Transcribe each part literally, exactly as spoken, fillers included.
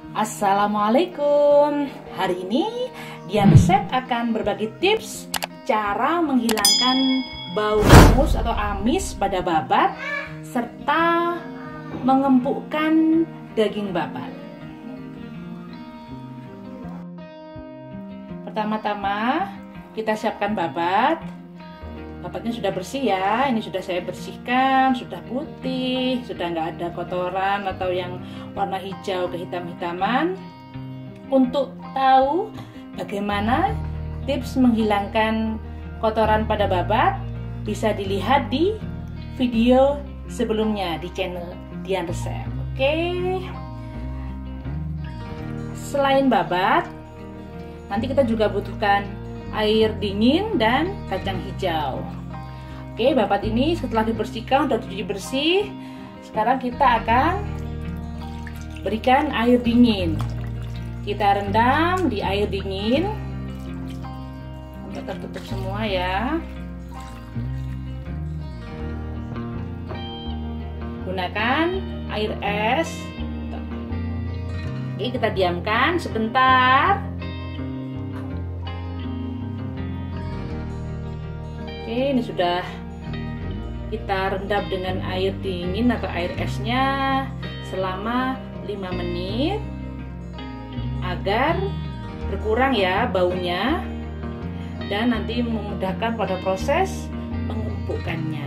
Assalamualaikum. Hari ini Dian Resep akan berbagi tips cara menghilangkan bau hangus atau amis pada babat serta mengempukkan daging babat. Pertama-tama kita siapkan babat. Babatnya sudah bersih ya, ini sudah saya bersihkan, sudah putih, sudah nggak ada kotoran atau yang warna hijau kehitam-hitaman. Untuk tahu bagaimana tips menghilangkan kotoran pada babat, bisa dilihat di video sebelumnya di channel Dian Resep. Oke. Selain babat, nanti kita juga butuhkan air dingin dan kacang hijau. Oke, babat ini setelah dibersihkan, sudah dicuci bersih. Sekarang kita akan berikan air dingin. Kita rendam di air dingin sampai tertutup semua ya. Gunakan air es. Oke, kita diamkan sebentar. Oke, ini sudah kita rendam dengan air dingin atau air esnya selama lima menit agar berkurang ya baunya dan nanti memudahkan pada proses mengempukkannya.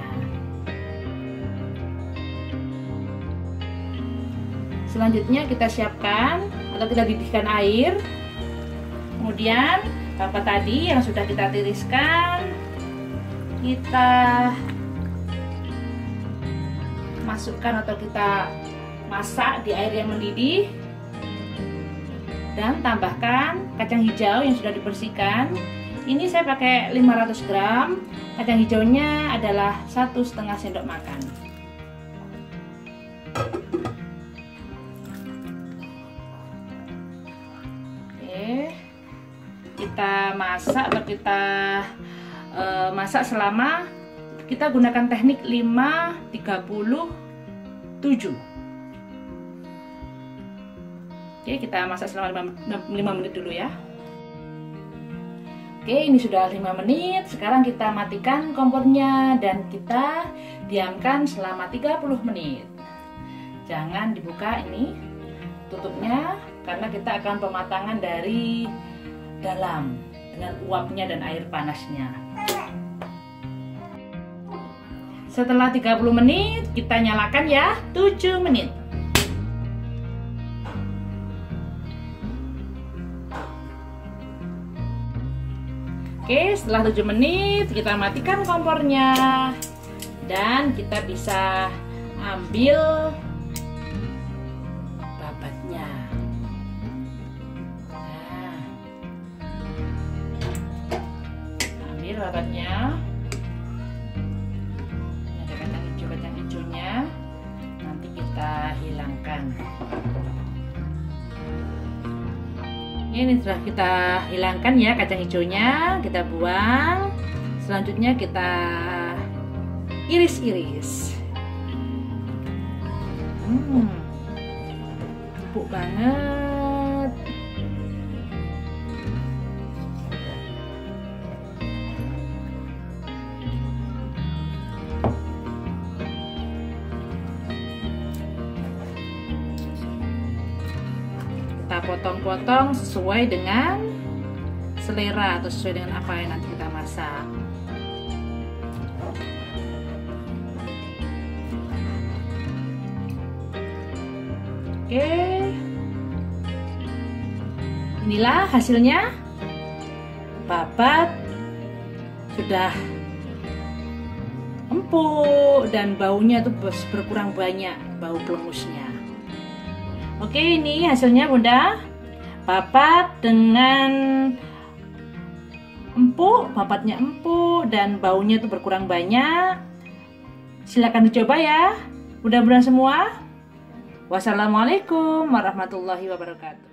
Selanjutnya kita siapkan atau kita didihkan air. Kemudian babat tadi yang sudah kita tiriskan kita masukkan atau kita masak di air yang mendidih dan tambahkan kacang hijau yang sudah dibersihkan. Ini saya pakai lima ratus gram. Kacang hijaunya adalah satu setengah sendok makan. Oke, kita masak atau kita Uh, masak selama, kita gunakan teknik lima tiga puluh tujuh. Oke, kita masak selama lima menit dulu ya. Oke, ini sudah lima menit. Sekarang kita matikan kompornya dan kita diamkan selama tiga puluh menit. Jangan dibuka ini tutupnya karena kita akan pematangan dari dalam dengan uapnya dan air panasnya. Setelah tiga puluh menit kita nyalakan ya, tujuh menit. Oke, setelah tujuh menit kita matikan kompornya dan kita bisa ambil babatnya. Nah, ambil babatnya. Kacang hijaunya nanti kita hilangkan. Ini sudah kita hilangkan ya kacang hijaunya, kita buang. Selanjutnya kita iris-iris. Hmm, empuk banget. Kita potong-potong sesuai dengan selera atau sesuai dengan apa yang nanti kita masak. Oke, inilah hasilnya. Babat sudah empuk dan baunya tuh berkurang banyak, bau pelengusnya. Oke, ini hasilnya Bunda. Babat dengan empuk, babatnya empuk dan baunya itu berkurang banyak. Silakan dicoba ya, mudah-mudahan semua. Wassalamualaikum warahmatullahi wabarakatuh.